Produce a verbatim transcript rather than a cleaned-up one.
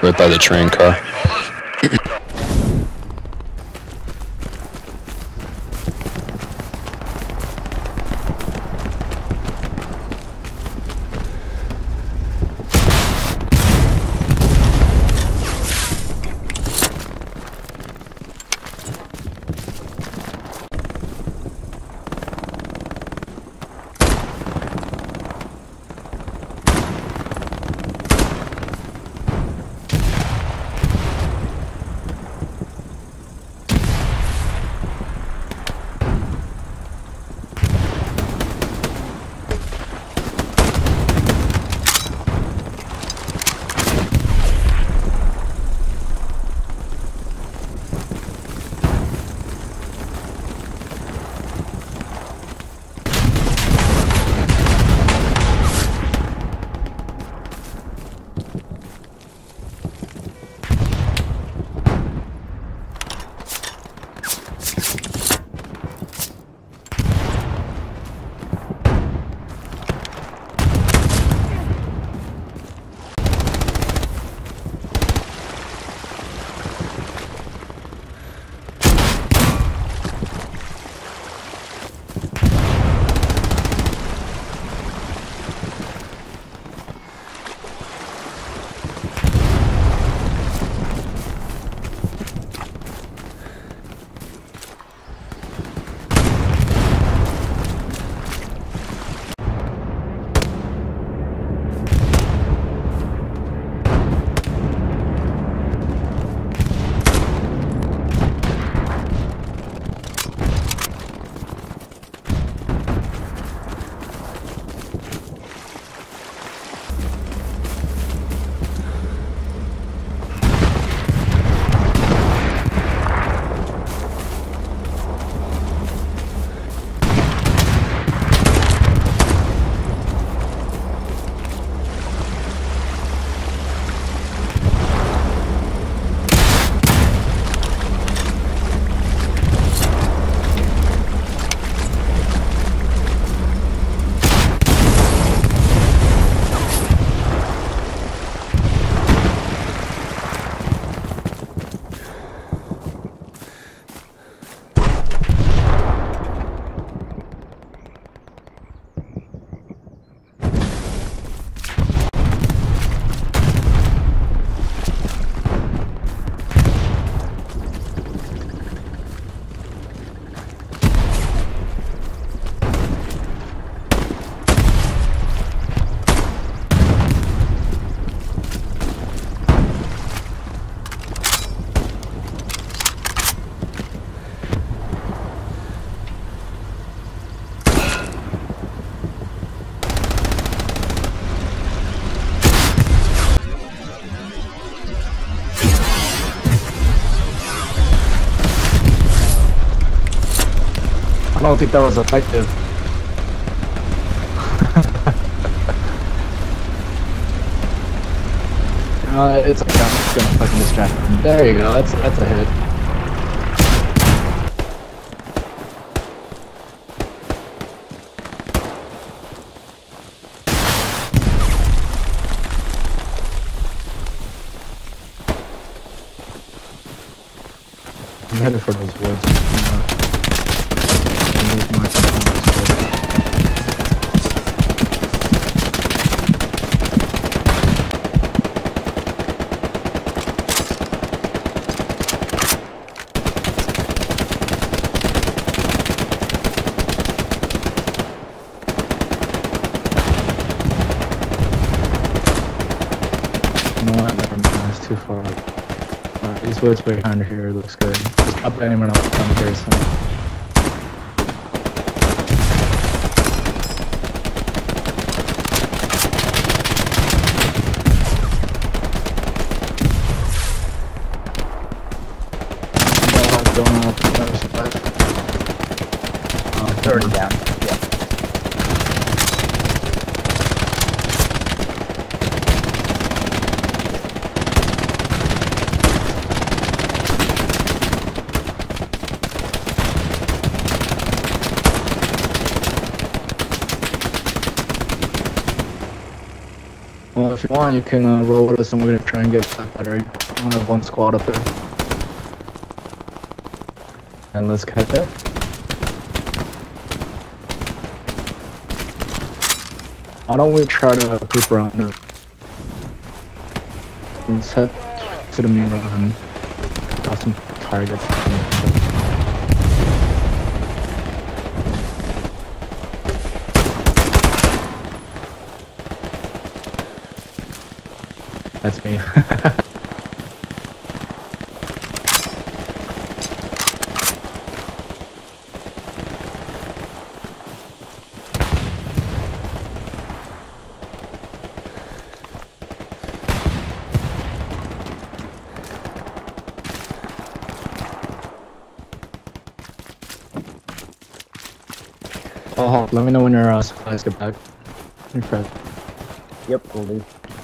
right by the train car. I don't think that was effective. uh, it's okay, I'm just gonna fucking distract him. There you go, that's, that's a hit. I'm headed for those woods. Too far. Alright, these woods behind here looks good. Just up anyone else down very soon. Going up, uh, thirty down. Yeah. Well, if you want, you can uh, roll with us and we're gonna try and get that battery. I only have one squad up there. And let's head there. Why don't we try to poop around it? Let's head to the main road and got some targets. That's me. Oh, let me know when your uh, supplies get back. You're Fred. Yep, will do.